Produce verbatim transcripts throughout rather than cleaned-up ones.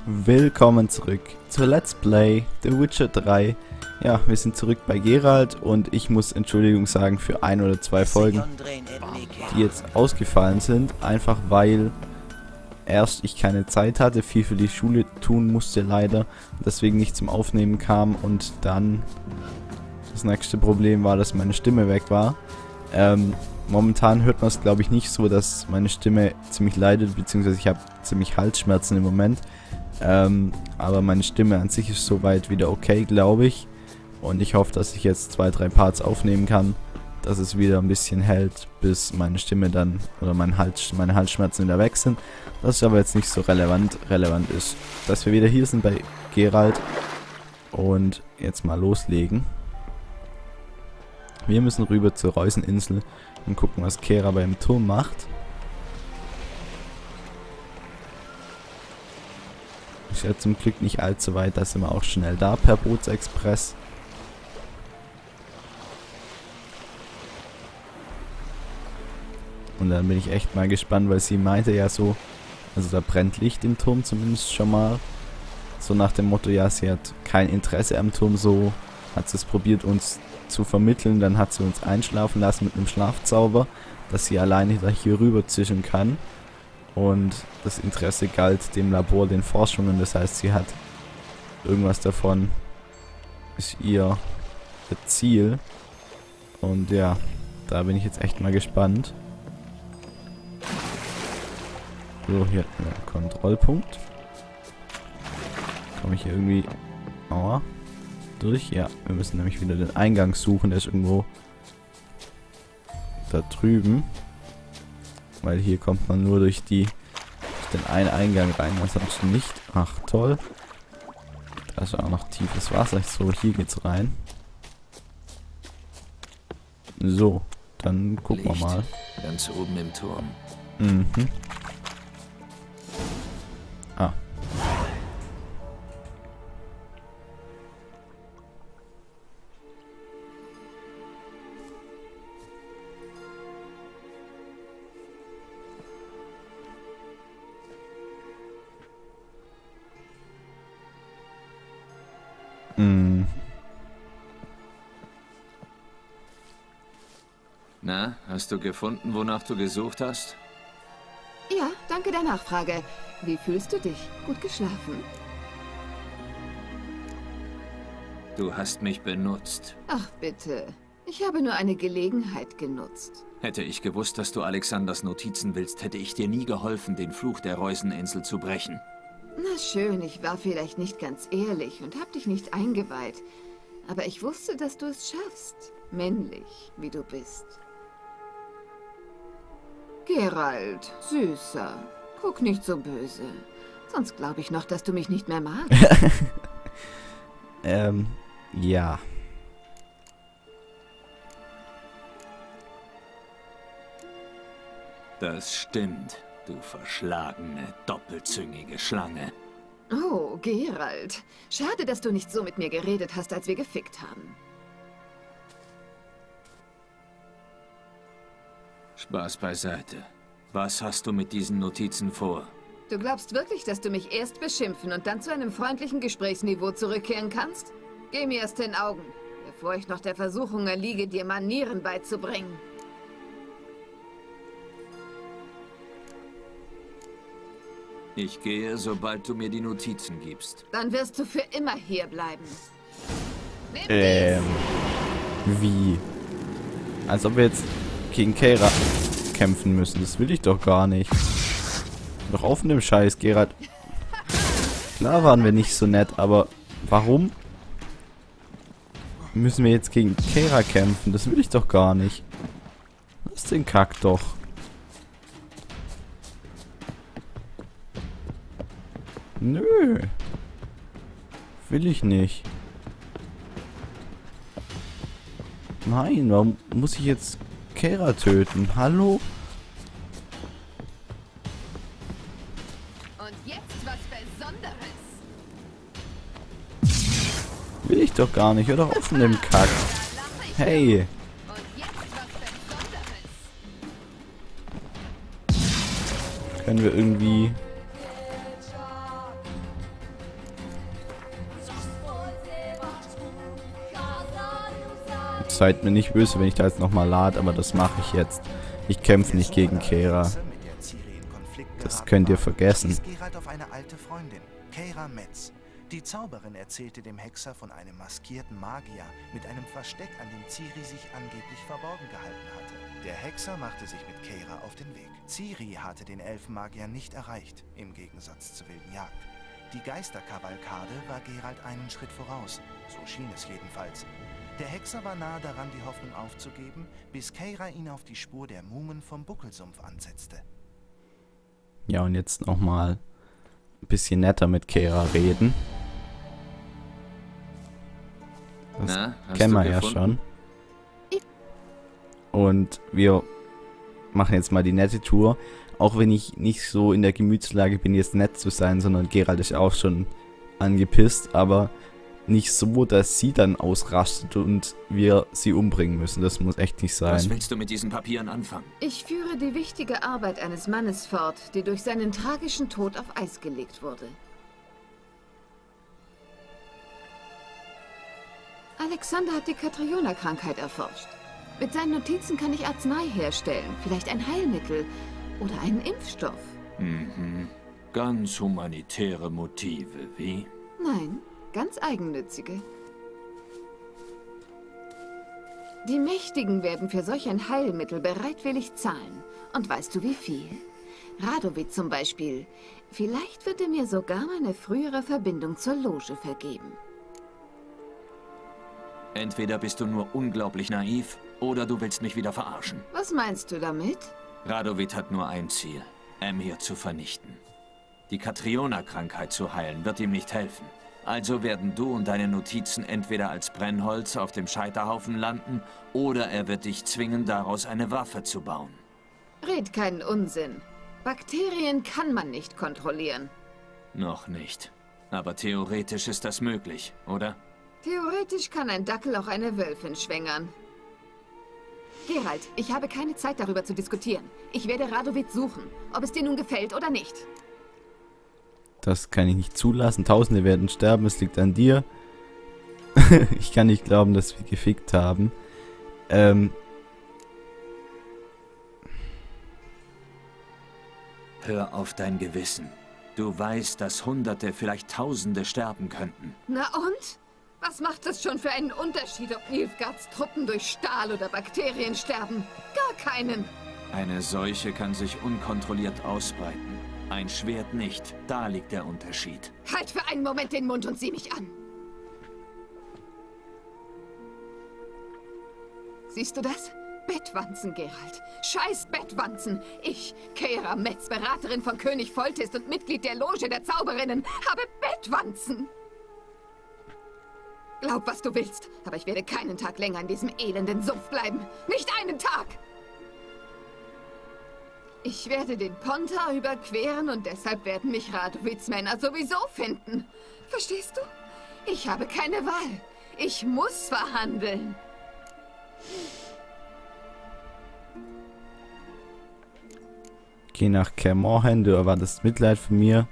Willkommen zurück zu Let's Play The Witcher drei. Ja, wir sind zurück bei Geralt und ich muss Entschuldigung sagen für ein oder zwei Folgen, die jetzt ausgefallen sind. Einfach weil erst ich keine Zeit hatte, viel für die Schule tun musste leider, deswegen nicht zum Aufnehmen kam, und dann das nächste Problem war, dass meine Stimme weg war. Ähm, momentan hört man es, glaube ich, nicht so, dass meine Stimme ziemlich leidet, beziehungsweise ich habe ziemlich Halsschmerzen im Moment. Ähm, aber meine Stimme an sich ist soweit wieder okay, glaube ich. Und ich hoffe, dass ich jetzt zwei, drei Parts aufnehmen kann, dass es wieder ein bisschen hält, bis meine Stimme dann, oder mein Hals, meine Halsschmerzen wieder weg sind. Das ist aber jetzt nicht so relevant. Relevant ist, dass wir wieder hier sind bei Geralt und jetzt mal loslegen. Wir müssen rüber zur Reuseninsel und gucken, was Kera beim Turm macht. Ist ja zum Glück nicht allzu weit, da sind wir auch schnell da per Bootsexpress. Und dann bin ich echt mal gespannt, weil sie meinte ja so, also da brennt Licht im Turm zumindest schon mal. So nach dem Motto, ja, sie hat kein Interesse am Turm, so hat sie es probiert uns zu vermitteln. Dann hat sie uns einschlafen lassen mit einem Schlafzauber, dass sie alleine da hier rüber zischen kann. Und das Interesse galt dem Labor, den Forschungen, das heißt, sie hat irgendwas davon, ist ihr Ziel. Und ja, da bin ich jetzt echt mal gespannt. So, hier ein Kontrollpunkt. Komme ich hier irgendwie aua, durch? Ja, wir müssen nämlich wieder den Eingang suchen, der ist irgendwo da drüben. Weil hier kommt man nur durch die durch den einen Eingang rein, ansonsten nicht. Ach toll. Da ist auch noch tiefes Wasser. So, hier geht's rein. So, dann gucken wir mal. Ganz oben im Turm. Mhm. Ah. Mhm. Na, hast du gefunden, wonach du gesucht hast? Ja, danke der Nachfrage. Wie fühlst du dich? Gut geschlafen? Du hast mich benutzt. Ach bitte. Ich habe nur eine Gelegenheit genutzt. Hätte ich gewusst, dass du Alexanders Notizen willst, hätte ich dir nie geholfen, den Fluch der Reuseninsel zu brechen. Na schön, ich war vielleicht nicht ganz ehrlich und hab dich nicht eingeweiht. Aber ich wusste, dass du es schaffst. Männlich, wie du bist. Geralt, Süßer, guck nicht so böse. Sonst glaube ich noch, dass du mich nicht mehr magst. ähm, ja. Das stimmt, du verschlagene, doppelzüngige Schlange. Oh, Geralt. Schade, dass du nicht so mit mir geredet hast, als wir gefickt haben. Spaß beiseite. Was hast du mit diesen Notizen vor? Du glaubst wirklich, dass du mich erst beschimpfen und dann zu einem freundlichen Gesprächsniveau zurückkehren kannst? Geh mir aus den Augen, bevor ich noch der Versuchung erliege, dir Manieren beizubringen. Ich gehe, sobald du mir die Notizen gibst. Dann wirst du für immer hier bleiben. Nimm Ähm, wie? Als ob wir jetzt gegen Kera kämpfen müssen. Das will ich doch gar nicht. Doch auf mit dem Scheiß, Geralt. Klar waren wir nicht so nett, aber warum müssen wir jetzt gegen Kera kämpfen? Das will ich doch gar nicht. Lass den Kack doch. Nö. Will ich nicht. Nein, warum muss ich jetzt Kera töten? Hallo? Und jetzt was Besonderes. Will ich doch gar nicht. Hör doch auf mit dem Kack. Hey. Und jetzt was Besonderes. Können wir irgendwie Seid mir nicht böse, wenn ich da jetzt nochmal lade, aber das mache ich jetzt. Ich kämpfe nicht gegen Keira. Das könnt ihr vergessen. Geralt auf eine alte Freundin, Keira Metz. Die Zauberin erzählte dem Hexer von einem maskierten Magier mit einem Versteck, an dem Ciri sich angeblich verborgen gehalten hatte. Der Hexer machte sich mit Keira auf den Weg. Ciri hatte den Elfenmagier nicht erreicht, im Gegensatz zur wilden Jagd. Die Geisterkavalkade war Geralt einen Schritt voraus, so schien es jedenfalls. Der Hexer war nahe daran, die Hoffnung aufzugeben, bis Keira ihn auf die Spur der Mumen vom Buckelsumpf ansetzte. Ja, und jetzt nochmal ein bisschen netter mit Keira reden. Das Na, kennen wir ja schon. Und wir machen jetzt mal die nette Tour. Auch wenn ich nicht so in der Gemütslage bin, jetzt nett zu sein, sondern Geralt ist auch schon angepisst, aber nicht so, dass sie dann ausrastet und wir sie umbringen müssen. Das muss echt nicht sein. Was willst du mit diesen Papieren anfangen? Ich führe die wichtige Arbeit eines Mannes fort, die durch seinen tragischen Tod auf Eis gelegt wurde. Alexander hat die Catriona-Krankheit erforscht. Mit seinen Notizen kann ich Arznei herstellen, vielleicht ein Heilmittel oder einen Impfstoff. Mhm. Ganz humanitäre Motive, wie? Nein, ganz eigennützige. Die Mächtigen werden für solch ein Heilmittel bereitwillig zahlen. Und weißt du wie viel? Radovid zum Beispiel. Vielleicht wird er mir sogar meine frühere Verbindung zur Loge vergeben. Entweder bist du nur unglaublich naiv, oder du willst mich wieder verarschen. Was meinst du damit? Radovid hat nur ein Ziel, Emhyr zu vernichten. Die Catriona-Krankheit zu heilen wird ihm nicht helfen. Also werden du und deine Notizen entweder als Brennholz auf dem Scheiterhaufen landen, oder er wird dich zwingen, daraus eine Waffe zu bauen. Red keinen Unsinn. Bakterien kann man nicht kontrollieren. Noch nicht. Aber theoretisch ist das möglich, oder? Theoretisch kann ein Dackel auch eine Wölfin schwängern. Geralt, ich habe keine Zeit darüber zu diskutieren. Ich werde Radovid suchen, ob es dir nun gefällt oder nicht. Das kann ich nicht zulassen. Tausende werden sterben, es liegt an dir. Ich kann nicht glauben, dass wir gefickt haben. Ähm... Hör auf dein Gewissen. Du weißt, dass Hunderte, vielleicht Tausende sterben könnten. Na und? Was macht es schon für einen Unterschied, ob Nilfgaards Truppen durch Stahl oder Bakterien sterben? Gar keinen. Eine Seuche kann sich unkontrolliert ausbreiten. Ein Schwert nicht. Da liegt der Unterschied. Halt für einen Moment den Mund und sieh mich an. Siehst du das? Bettwanzen, Geralt. Scheiß Bettwanzen. Ich, Keira Metz, Beraterin von König Foltest und Mitglied der Loge der Zauberinnen, habe Bettwanzen. Glaub, was du willst, aber ich werde keinen Tag länger in diesem elenden Sumpf bleiben. Nicht einen Tag! Ich werde den Pontar überqueren und deshalb werden mich Radovids Männer sowieso finden. Verstehst du? Ich habe keine Wahl. Ich muss verhandeln. Geh nach Kaer Morhen, du erwartest Mitleid von mir.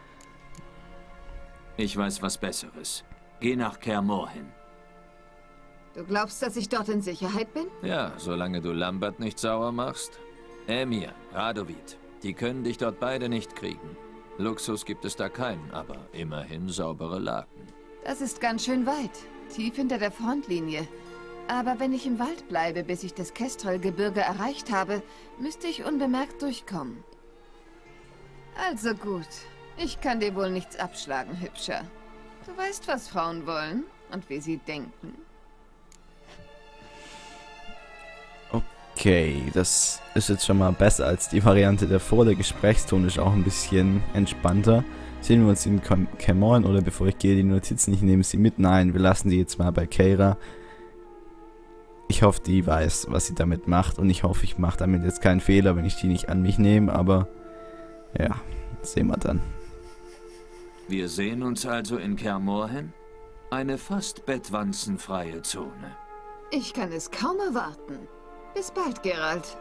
Ich weiß was Besseres. Geh nach Kaer Morhen. Du glaubst, dass ich dort in Sicherheit bin? Ja, solange du Lambert nicht sauer machst. Emhyr, Radovid, die können dich dort beide nicht kriegen. Luxus gibt es da keinen, aber immerhin saubere Laken. Das ist ganz schön weit, tief hinter der Frontlinie. Aber wenn ich im Wald bleibe, bis ich das Kestrel-Gebirge erreicht habe, müsste ich unbemerkt durchkommen. Also gut, ich kann dir wohl nichts abschlagen, Hübscher. Du weißt, was Frauen wollen und wie sie denken. Okay, das ist jetzt schon mal besser als die Variante davor. Der Gesprächston ist auch ein bisschen entspannter. Sehen wir uns in Kaer Morhen, oder bevor ich gehe, die Notizen, ich nehme sie mit. Nein, wir lassen die jetzt mal bei Keira. Ich hoffe, die weiß, was sie damit macht, und ich hoffe, ich mache damit jetzt keinen Fehler, wenn ich die nicht an mich nehme, aber ja, sehen wir dann. Wir sehen uns also in Kaer Morhen? Eine fast bettwanzenfreie Zone. Ich kann es kaum erwarten. Bis bald, Geralt.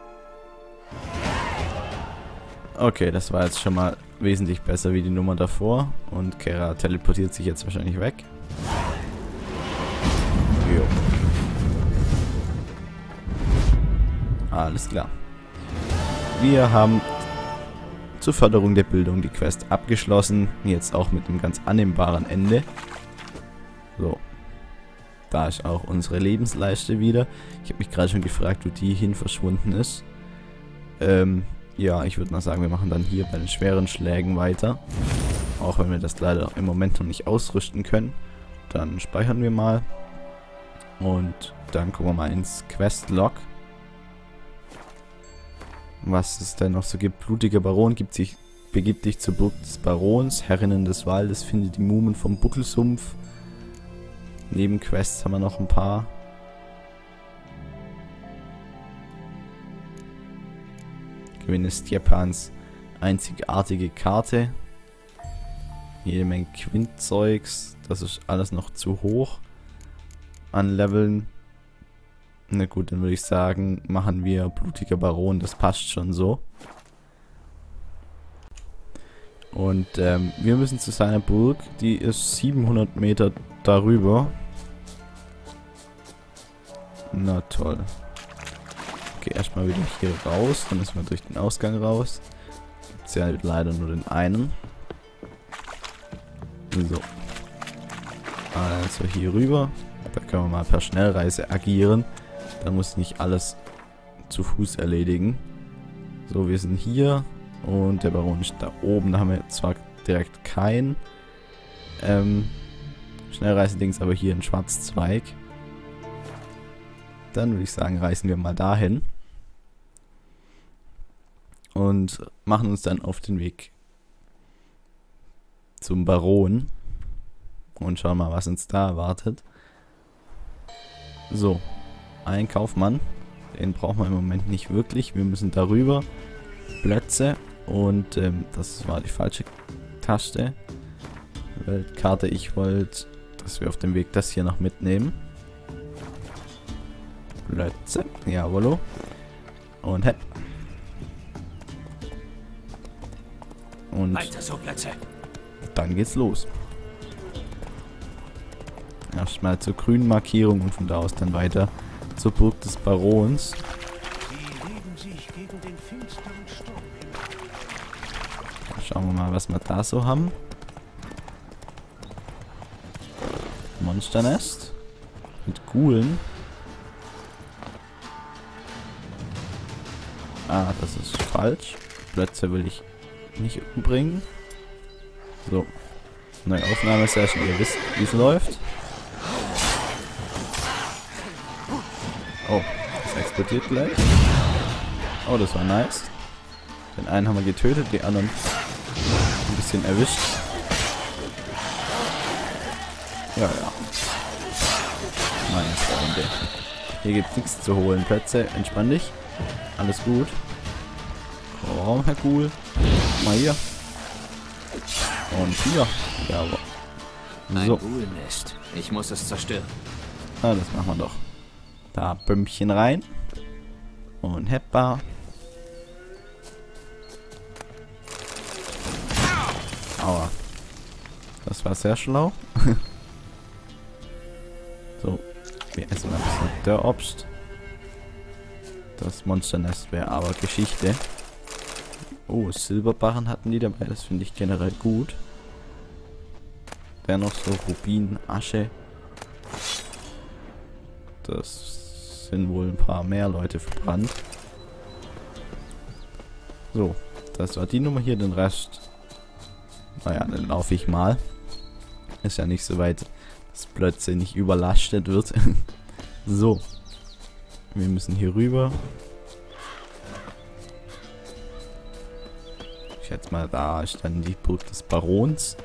Okay, das war jetzt schon mal wesentlich besser wie die Nummer davor. Und Keira teleportiert sich jetzt wahrscheinlich weg. Jo. Alles klar. Wir haben zur Förderung der Bildung die Quest abgeschlossen. Jetzt auch mit einem ganz annehmbaren Ende. So. Da ist auch unsere Lebensleiste wieder. Ich habe mich gerade schon gefragt, wo die hin verschwunden ist. Ähm, ja, ich würde mal sagen, wir machen dann hier bei den schweren Schlägen weiter. Auch wenn wir das leider im Moment noch nicht ausrüsten können. Dann speichern wir mal. Und dann gucken wir mal ins Quest-Log. Was es denn noch so gibt. Blutiger Baron gibt sich, begibt dich zur Burg des Barons. Herrinnen des Waldes, finde die Mumen vom Buckelsumpf. Nebenquests haben wir noch ein paar. Gewinne Stjepans einzigartige Karte. Jede Menge Quintzeugs. Das ist alles noch zu hoch an Leveln. Na gut, dann würde ich sagen, machen wir Blutiger Baron. Das passt schon so. Und ähm, wir müssen zu seiner Burg. Die ist siebenhundert Meter darüber. Na toll. Okay, erstmal wieder hier raus. Dann müssen wir durch den Ausgang raus. Gibt's ja leider nur den einen. So. Also hier rüber. Da können wir mal per Schnellreise agieren. Dann muss ich nicht alles zu Fuß erledigen. So, wir sind hier. Und der Baron ist da oben. Da haben wir zwar direkt kein ähm, Schnellreise-Dings, aber hier ein Schwarzzweig. Dann würde ich sagen, reisen wir mal dahin. Und machen uns dann auf den Weg zum Baron. Und schauen mal, was uns da erwartet. So, ein Kaufmann. Den brauchen wir im Moment nicht wirklich. Wir müssen darüber. Plätze. Und ähm, das war die falsche Taste. Weltkarte. Ich wollte, dass wir auf dem Weg das hier noch mitnehmen. Plätze. Jawollo. Und hepp. Und weiter so, Plätze. Dann geht's los. Erstmal zur grünen Markierung und von da aus dann weiter zur Burg des Barons. Schauen wir mal, was wir da so haben. Monsternest. Mit Ghoulen. Ah, das ist falsch. Plätze will ich nicht umbringen. So. Neue Aufnahmesession. Ihr wisst, wie es läuft. Oh, das explodiert gleich. Oh, das war nice. Den einen haben wir getötet, die anderen ein bisschen erwischt. Ja, ja. Meine Freunde. Hier gibt es nichts zu holen. Plätze, entspann dich. Alles gut. Raum, Herr Ghoul. Mal hier. Und hier. Jawohl. So. Ein Ghoul-Nest. Ich muss es zerstören. Ah, das machen wir doch. Da Bömmchen rein. Und Heppa. Aua. Das war sehr schlau. So. Wir essen ein bisschen Dörrobst. Das Monsternest wäre aber Geschichte. Oh, Silberbarren hatten die dabei. Das finde ich generell gut. Dennoch so Rubin, Asche. Das sind wohl ein paar mehr Leute verbrannt. So, das war die Nummer hier. Den Rest, naja, dann laufe ich mal. Ist ja nicht so weit, dass plötzlich nicht überlastet wird. So, wir müssen hier rüber. Ich schätze mal, da ist dann die Burg des Barons.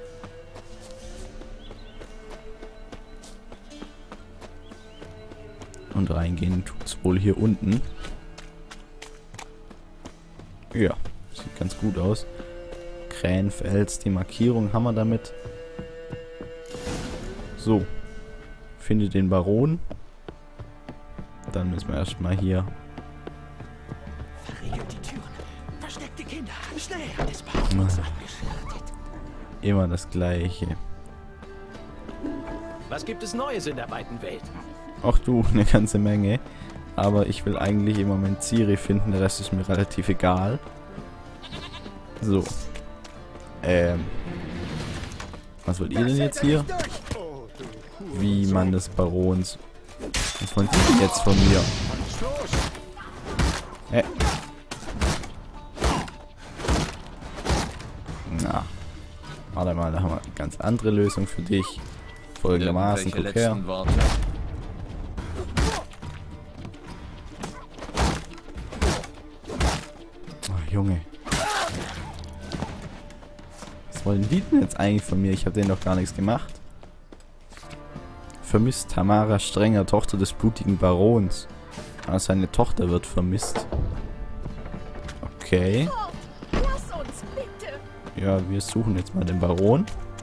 Und reingehen tut's wohl hier unten. Ja, sieht ganz gut aus. Krähenfels, die Markierung haben wir damit. So. Finde den Baron. Dann müssen wir erstmal hier. Verriegelt die Türen. Versteckt die Kinder. Schnell. Des Barons abgeschlachtet. Immer das Gleiche. Was gibt es Neues in der weiten Welt? Ach du, eine ganze Menge. aber ich will eigentlich im Moment Ciri finden, der Rest ist mir relativ egal. So. Ähm. Was wollt ihr denn jetzt hier? Wie Mann des Barons. Was wollen Sie denn jetzt von mir? Hä? Na. Warte mal, da haben wir eine ganz andere Lösung für dich. Folgendermaßen, guck her. Ach, Junge. Was wollen die denn jetzt eigentlich von mir? Ich habe denen doch gar nichts gemacht. Vermisst Tamara Strenger, Tochter des blutigen Barons. Aber seine Tochter wird vermisst. Okay. Ja, wir suchen jetzt mal den Baron.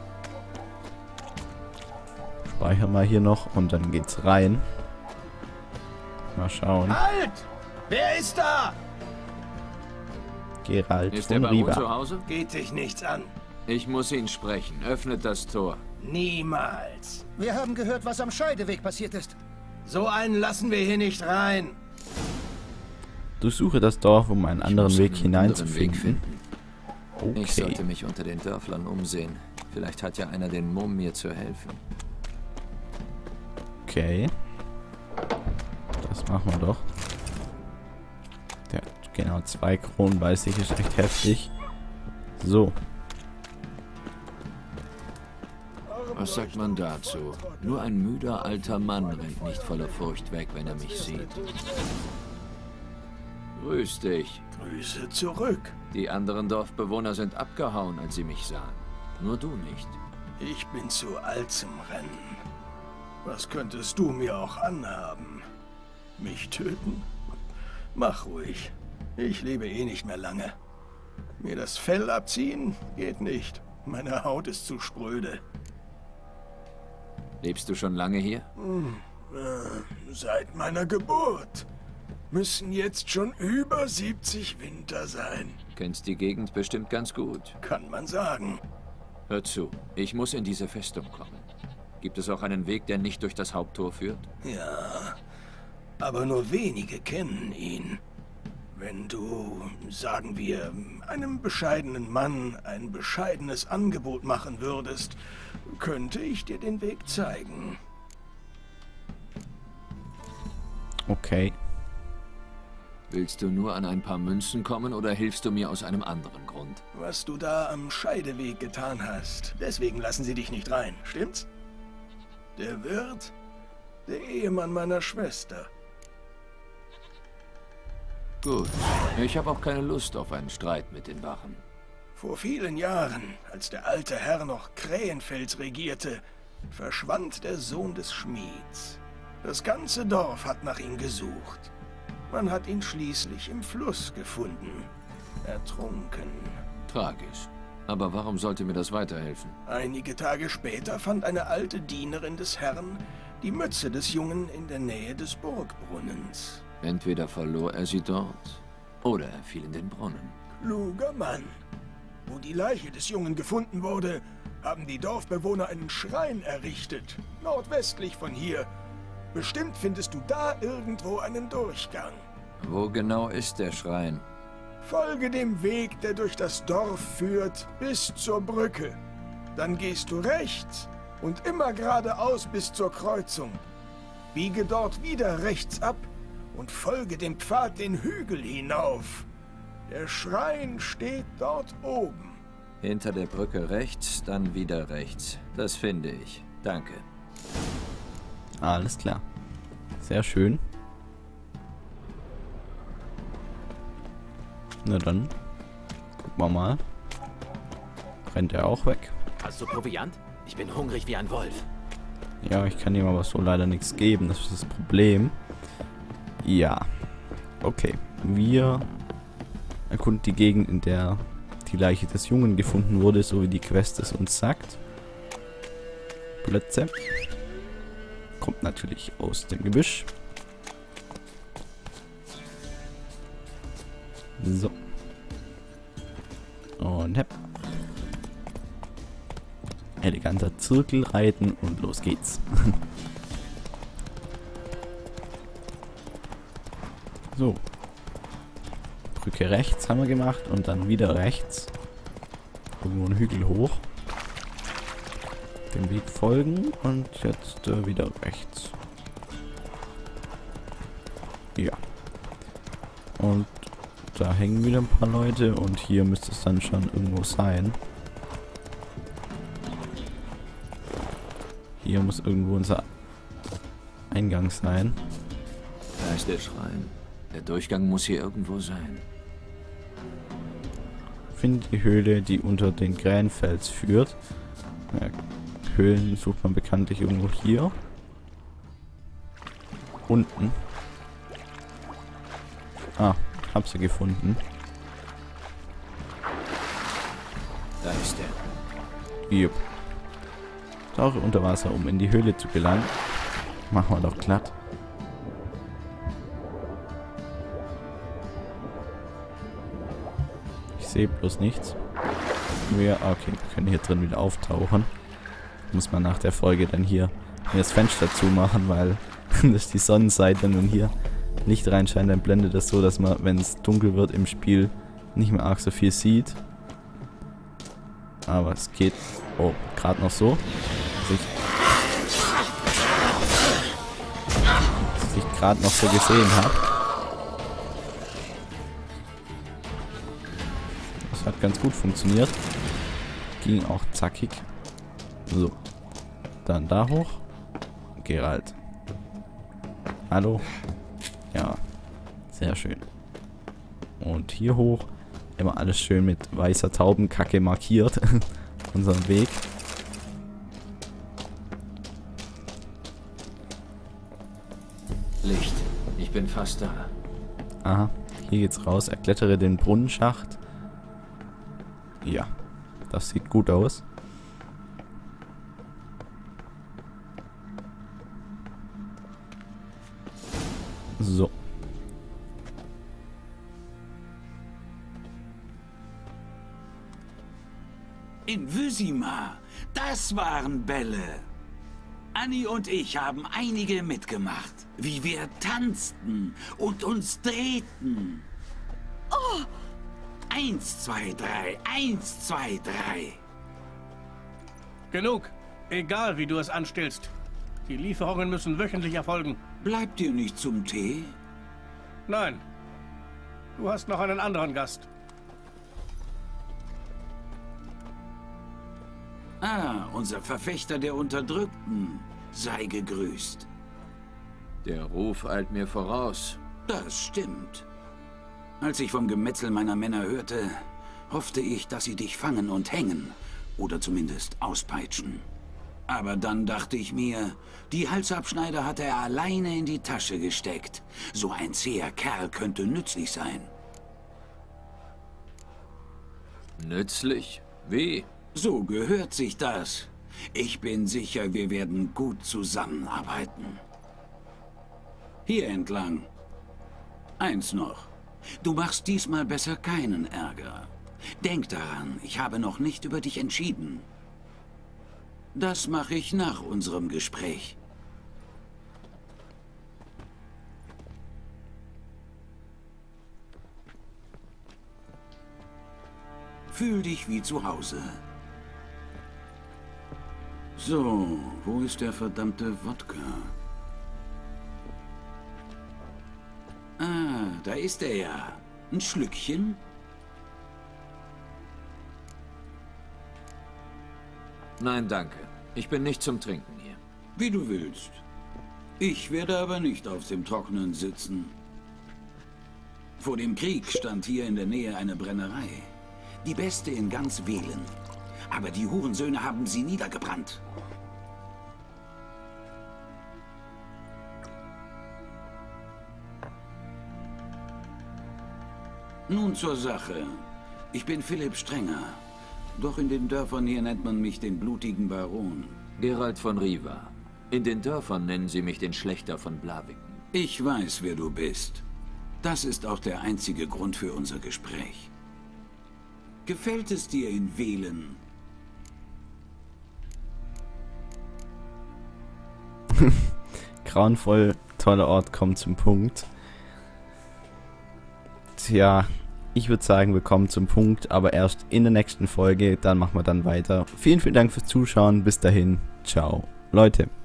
Speichern mal hier noch und dann geht's rein. Mal schauen. Halt! Wer ist da? Geralt Ist von der Baron Riva. zu Hause? Geht dich nichts an. Ich muss ihn sprechen. Öffnet das Tor. Niemals. Wir haben gehört, was am Scheideweg passiert ist. So einen lassen wir hier nicht rein. Durchsuche das Dorf, um einen anderen muss Weg einen anderen Weg hineinzufinden. finden. Okay. Ich sollte mich unter den Dörflern umsehen. Vielleicht hat ja einer den Mumm, mir zu helfen. Okay. Das machen wir doch. Der hat genau zwei Kronen bei sich, ist echt heftig. So. Was sagt man dazu? Nur ein müder alter Mann rennt nicht voller Furcht weg, wenn er mich sieht. Grüß dich. Grüße zurück. Die anderen Dorfbewohner sind abgehauen, als sie mich sahen. Nur du nicht. Ich bin zu alt zum Rennen. Was könntest du mir auch anhaben? Mich töten? Mach ruhig. Ich lebe eh nicht mehr lange. Mir das Fell abziehen? Geht nicht. Meine Haut ist zu spröde. Lebst du schon lange hier? Hm, äh, seit meiner Geburt. Müssen jetzt schon über siebzig Winter sein. Kennst die Gegend bestimmt ganz gut. Kann man sagen. Hör zu, ich muss in diese Festung kommen. Gibt es auch einen Weg, der nicht durch das Haupttor führt? Ja, aber nur wenige kennen ihn. Wenn du, sagen wir, einem bescheidenen Mann ein bescheidenes Angebot machen würdest, könnte ich dir den Weg zeigen. Okay. Willst du nur an ein paar Münzen kommen oder hilfst du mir aus einem anderen Grund? Was du da am Scheideweg getan hast, deswegen lassen sie dich nicht rein, stimmt's? Der Wirt? Der Ehemann meiner Schwester. Gut. Ich habe auch keine Lust auf einen Streit mit den Wachen. Vor vielen Jahren, als der alte Herr noch Krähenfels regierte, verschwand der Sohn des Schmieds. Das ganze Dorf hat nach ihm gesucht. Man hat ihn schließlich im Fluss gefunden. Ertrunken. Tragisch. Aber warum sollte mir das weiterhelfen? Einige Tage später fand eine alte Dienerin des Herrn die Mütze des Jungen in der Nähe des Burgbrunnens. Entweder verlor er sie dort, oder er fiel in den Brunnen. Kluger Mann. Wo die Leiche des Jungen gefunden wurde, haben die Dorfbewohner einen Schrein errichtet, nordwestlich von hier. Bestimmt findest du da irgendwo einen Durchgang. Wo genau ist der Schrein? Folge dem Weg, der durch das Dorf führt, bis zur Brücke. Dann gehst du rechts und immer geradeaus bis zur Kreuzung. Biege dort wieder rechts ab und folge dem Pfad den Hügel hinauf. Der Schrein steht dort oben. Hinter der Brücke rechts, dann wieder rechts. Das finde ich. Danke. Alles klar. Sehr schön. Na dann. Gucken wir mal. Rennt er auch weg? Hast du Proviant? Ich bin hungrig wie ein Wolf. Ja, ich kann ihm aber so leider nichts geben. Das ist das Problem. Ja. Okay. Wir erkunden die Gegend, in der die Leiche des Jungen gefunden wurde, so wie die Quest es uns sagt. Plätze. Kommt natürlich aus dem Gebüsch. So. Und hepp. Eleganter Zirkel reiten und los geht's. So. Brücke rechts haben wir gemacht und dann wieder rechts. Irgendwo einen Hügel hoch. Dem Weg folgen und jetzt äh, wieder rechts. Ja. Und da hängen wieder ein paar Leute und hier müsste es dann schon irgendwo sein. Hier muss irgendwo unser Eingang sein. Da ist der Schrein. Der Durchgang muss hier irgendwo sein. Finde die Höhle, die unter den Krähenfels führt. Ja, Höhlen sucht man bekanntlich irgendwo hier. Unten. Ah, hab sie gefunden. Da ist er. Jupp. Tauche unter Wasser, um in die Höhle zu gelangen. Machen wir doch glatt. Ich sehe bloß nichts. Wir, okay, wir können hier drin wieder auftauchen. Muss man nach der Folge dann hier das Fenster zumachen, weil das die Sonnenseite und hier Licht reinscheint, dann blendet das so, dass man, wenn es dunkel wird im Spiel, nicht mehr arg so viel sieht. Aber es geht, oh, gerade noch so. Dass ich, dass ich gerade noch so gesehen habe. Das hat ganz gut funktioniert. Ging auch zackig. So. Dann da hoch. Geralt. Hallo. Ja. Sehr schön. Und hier hoch. Immer alles schön mit weißer Taubenkacke markiert. Unseren Weg. Licht. Ich bin fast da. Aha. Hier geht's raus. Erklettere den Brunnenschacht. Ja. Das sieht gut aus. So. In Wyzima, das waren Bälle. Annie und ich haben einige mitgemacht, wie wir tanzten und uns drehten. Oh! Eins, zwei, drei, eins, zwei, drei. Genug. Egal, wie du es anstellst. Die Lieferungen müssen wöchentlich erfolgen. Bleibt ihr nicht zum Tee? Nein. Du hast noch einen anderen Gast. Ah, unser Verfechter der Unterdrückten. Sei gegrüßt. Der Ruf eilt mir voraus. Das stimmt. Als ich vom Gemetzel meiner Männer hörte, hoffte ich, dass sie dich fangen und hängen. Oder zumindest auspeitschen. Aber dann dachte ich mir, die Halsabschneider hatte er alleine in die Tasche gesteckt. So ein zäher Kerl könnte nützlich sein. Nützlich? Wie? So gehört sich das. Ich bin sicher, wir werden gut zusammenarbeiten. Hier entlang. Eins noch. Du machst diesmal besser keinen Ärger. Denk daran, ich habe noch nicht über dich entschieden. Das mache ich nach unserem Gespräch. Fühl dich wie zu Hause. So, wo ist der verdammte Wodka? Ah, da ist er ja. Ein Schlückchen? Nein, danke. Ich bin nicht zum Trinken hier. Wie du willst. Ich werde aber nicht auf dem Trockenen sitzen. Vor dem Krieg stand hier in der Nähe eine Brennerei. Die beste in ganz Velen. Aber die Hurensöhne haben sie niedergebrannt. Nun zur Sache. Ich bin Philipp Strenger. Doch in den Dörfern hier nennt man mich den blutigen Baron. Geralt von Riva. In den Dörfern nennen sie mich den Schlächter von Blaviken. Ich weiß, wer du bist. Das ist auch der einzige Grund für unser Gespräch. Gefällt es dir in Velen? Grauenvoll, toller Ort, kommt zum Punkt. Und ja, ich würde sagen, wir kommen zum Punkt, aber erst in der nächsten Folge, dann machen wir dann weiter. Vielen, vielen Dank fürs Zuschauen, bis dahin, ciao, Leute.